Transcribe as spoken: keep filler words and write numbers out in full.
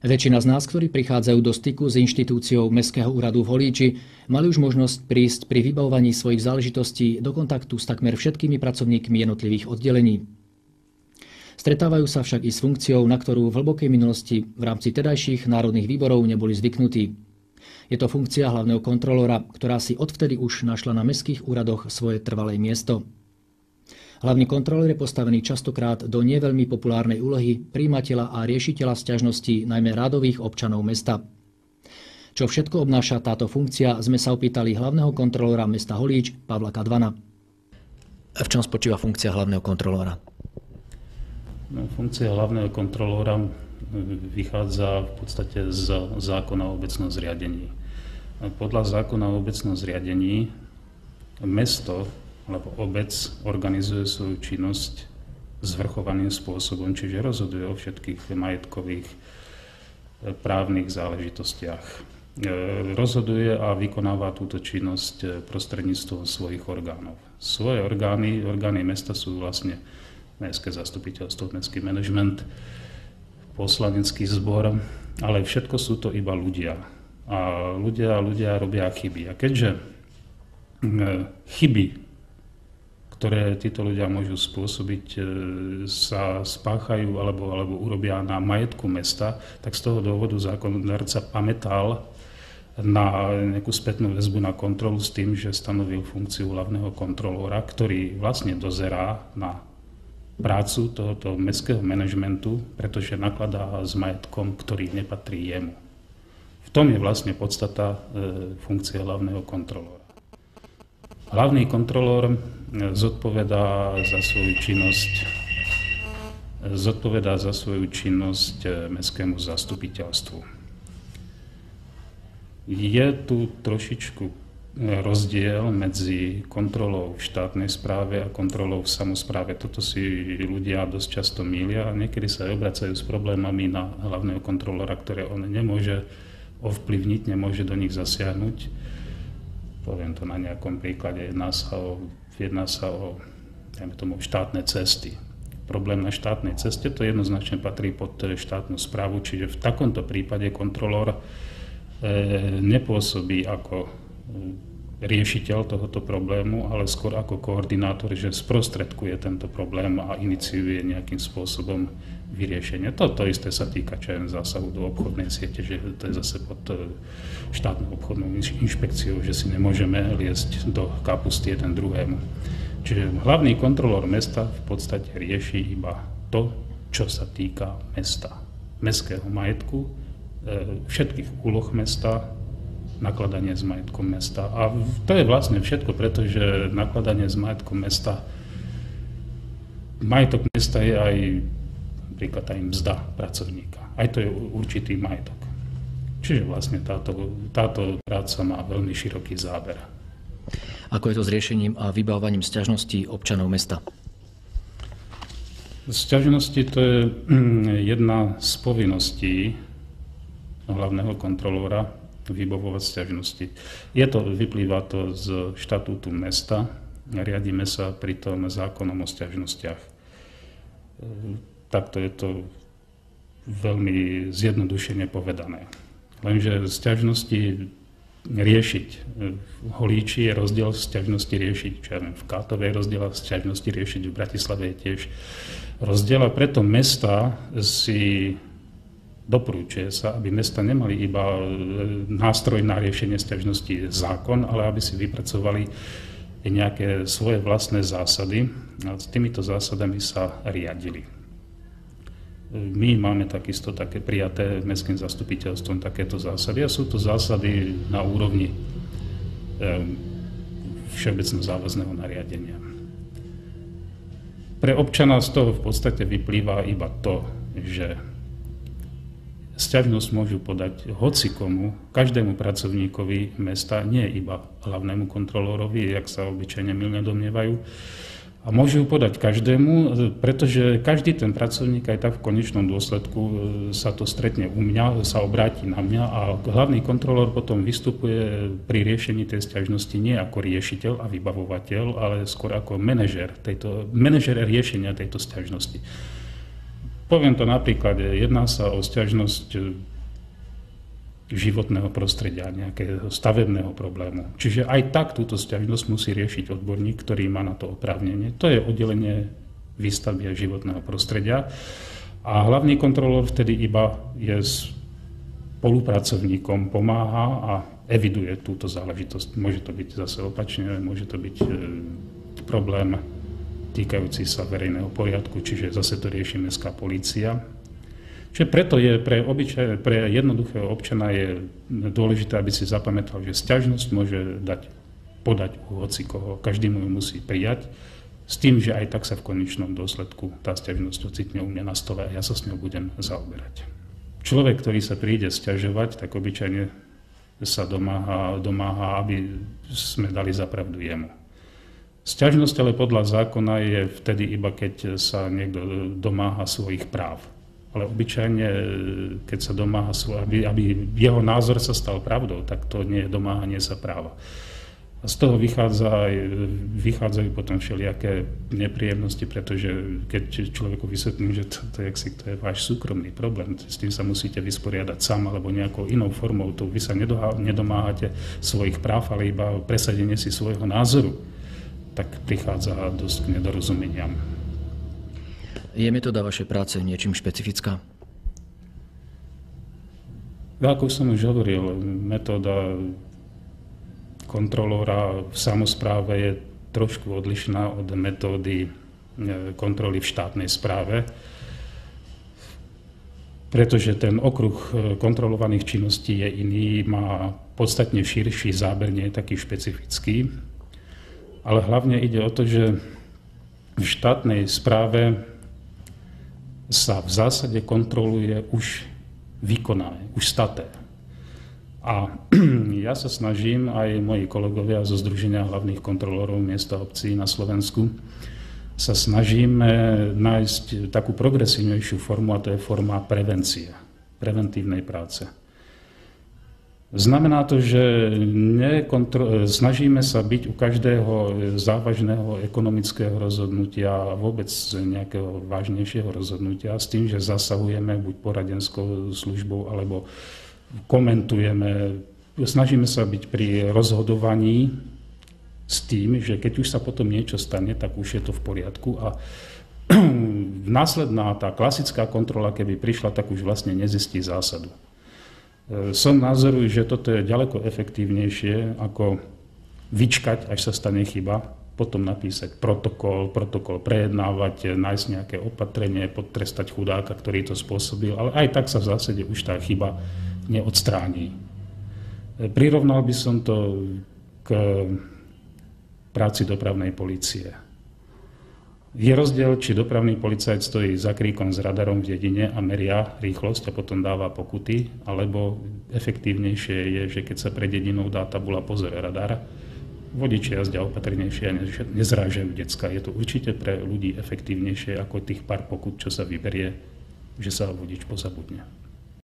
Väčšina z nás, ktorí prichádzajú do styku s inštitúciou Mestského úradu v Holíči, mali už možnosť prísť pri vybavovaní svojich záležitostí do kontaktu s takmer všetkými pracovníkmi jednotlivých oddelení. Stretávajú sa však i s funkciou, na ktorú v hlbokej minulosti v rámci tedajších národných výborov neboli zvyknutí. Je to funkcia hlavného kontrolóra, ktorá si odvtedy už našla na mestských úradoch svoje trvalé miesto. Hlavný kontrolór je postavený častokrát do neveľmi populárnej úlohy prijímateľa a riešiteľa sťažností najmä rádových občanov mesta. Čo všetko obnáša táto funkcia, sme sa opýtali hlavného kontrolóra mesta Holíč, Pavla Kadvana. V čom spočíva funkcia hlavného kontrolóra? No, funkcia hlavného kontrolóra vychádza v podstate z zákona o obecnom zriadení. Podľa zákona o obecnom zriadení mesto alebo obec organizuje svoju činnosť zvrchovaným spôsobom, čiže rozhoduje o všetkých majetkových právnych záležitostiach. Rozhoduje a vykonáva túto činnosť prostredníctvom svojich orgánov. Svoje orgány, orgány mesta sú vlastne mestské zastupiteľstvo, mestský manažment, poslanecký zbor, ale všetko sú to iba ľudia. A ľudia, ľudia robia chyby. A keďže chyby, ktoré títo ľudia môžu spôsobiť, sa spáchajú alebo, alebo urobia na majetku mesta, tak z toho dôvodu zákonodárca pamätal na nejakú spätnú väzbu na kontrolu s tým, že stanovil funkciu hlavného kontrolóra, ktorý vlastne dozerá na prácu tohoto mestského manažmentu, pretože nakladá s majetkom, ktorý nepatrí jemu. V tom je vlastne podstata funkcie hlavného kontrolóra. Hlavný kontrolór zodpovedá za svoju činnosť, zodpovedá za svoju činnosť mestskému zastupiteľstvu. Je tu trošičku rozdiel medzi kontrolou v štátnej správe a kontrolou v samospráve. Toto si ľudia dosť často mýlia a niekedy sa aj obracajú s problémami na hlavného kontrolóra, ktoré on nemôže ovplyvniť, nemôže do nich zasiahnuť. Poviem to na nejakom príklade. Jedná sa o, jedná sa o dajme tomu, štátne cesty. Problém na štátnej ceste to jednoznačne patrí pod štátnu správu, čiže v takomto prípade kontrolór e, nepôsobí ako riešiteľ tohoto problému, ale skôr ako koordinátor, že sprostredkuje tento problém a iniciuje nejakým spôsobom vyriešenie. Toto isté sa týka čo aj zásahu do obchodnej siete, že to je zase pod štátnou obchodnou inšpekciou, že si nemôžeme liesť do kapusty jeden druhému. Čiže hlavný kontrolór mesta v podstate rieši iba to, čo sa týka mesta, mestského majetku, všetkých úloh mesta, nakladanie s majetkom mesta. A to je vlastne všetko, pretože nakladanie s majetkom mesta, majetok mesta je aj napríklad aj mzda pracovníka. Aj to je určitý majetok. Čiže vlastne táto, táto práca má veľmi široký záber. Ako je to s riešením a vybavovaním sťažností občanov mesta? Sťažnosti to je jedna z povinností hlavného kontrolóra vybavovať sťažnosti. Je to, vyplýva to z štatútu mesta, riadíme sa pritom zákonom o sťažnostiach. Takto je to veľmi zjednodušene povedané. Lenže sťažnosti riešiť v Holíči je rozdiel sťažnosti riešiť, čo ja viem, v Kátovej rozdiel sťažnosti riešiť, v Bratislave je tiež rozdiel a preto mesta si doporučuje sa, aby mesta nemali iba nástroj na riešenie sťažností zákon, ale aby si vypracovali nejaké svoje vlastné zásady a s týmito zásadami sa riadili. My máme takisto také prijaté mestským zastupiteľstvom takéto zásady a sú to zásady na úrovni všeobecne záväzného nariadenia. Pre občana z toho v podstate vyplýva iba to, že sťažnosť môžu podať hocikomu, každému pracovníkovi mesta, nie iba hlavnému kontrolórovi, jak sa obyčajne mylne domnievajú. A môžu ju podať každému, pretože každý ten pracovník aj tak v konečnom dôsledku sa to stretne u mňa, sa obráti na mňa a hlavný kontrolór potom vystupuje pri riešení tej sťažnosti nie ako riešiteľ a vybavovateľ, ale skôr ako manažer, tejto, manažer riešenia tejto sťažnosti. Poviem to napríklad, jedná sa o sťažnosť životného prostredia, nejakého stavebného problému. Čiže aj tak túto sťažnosť musí riešiť odborník, ktorý má na to oprávnenie. To je oddelenie výstavby a životného prostredia. A hlavný kontrolór vtedy iba je spolupracovníkom, pomáha a eviduje túto záležitosť. Môže to byť zase opačne, môže to byť e, problém týkajúci sa verejného poriadku, čiže zase to rieši mestská polícia. Čiže preto je pre, obyčaj, pre jednoduchého občana je dôležité, aby si zapamätal, že sťažnosť môže dať, podať u hocikoho, každý mu ju musí prijať, s tým, že aj tak sa v konečnom dôsledku tá sťažnosť ocitne u mňa na stole a ja sa s ňou budem zaoberať. Človek, ktorý sa príde sťažovať, tak obyčajne sa domáha, domáha, aby sme dali za pravdu jemu. Sťažnosť ale podľa zákona je vtedy iba, keď sa niekto domáha svojich práv. Ale obyčajne, keď sa domáha, aby, aby jeho názor sa stal pravdou, tak to nie je domáhanie sa práva. A z toho vychádza aj, vychádzajú potom všelijaké nepríjemnosti, pretože keď človeku vysvetlím, že to, to, je, to je váš súkromný problém, s tým sa musíte vysporiadať sám alebo nejakou inou formou, to vy sa nedomáhate svojich práv, ale iba presadenie si svojho názoru, tak prichádza dosť k nedorozumeniam. Je metóda vašej práce niečím špecifická? Ako som už hovoril, metóda kontrolóra v samospráve je trošku odlišná od metódy kontroly v štátnej správe, pretože ten okruh kontrolovaných činností je iný, má podstatne širší záber, nie je taký špecifický, ale hlavne ide o to, že v štátnej správe sa v zásade kontroluje už vykonané, už staté. A ja sa snažím, aj moji kolegovia zo Združenia hlavných kontrolórov miest a obcí na Slovensku, sa snažíme nájsť takú progresívnejšiu formu, a to je forma prevencie, preventívnej práce. Znamená to, že nekontro- snažíme sa byť u každého závažného ekonomického rozhodnutia a vôbec nejakého vážnejšieho rozhodnutia s tým, že zasahujeme buď poradenskou službou alebo komentujeme, snažíme sa byť pri rozhodovaní s tým, že keď už sa potom niečo stane, tak už je to v poriadku a následná tá klasická kontrola, keby prišla, tak už vlastne nezistí zásadu. Som názoru, že toto je ďaleko efektívnejšie, ako vyčkať, až sa stane chyba, potom napísať protokol, protokol prejednávať, nájsť nejaké opatrenie, potrestať chudáka, ktorý to spôsobil, ale aj tak sa v zásade už tá chyba neodstráni. Prirovnal by som to k práci dopravnej polície. Je rozdiel, či dopravný policajt stojí za kríkom s radarom v dedine a meria rýchlosť a potom dáva pokuty, alebo efektívnejšie je, že keď sa pred dedinou dá tabula pozor radar, vodiči jazdia opatrnejšie a nezrážajú decka. Je to určite pre ľudí efektívnejšie ako tých pár pokut, čo sa vyberie, že sa vodič pozabudne.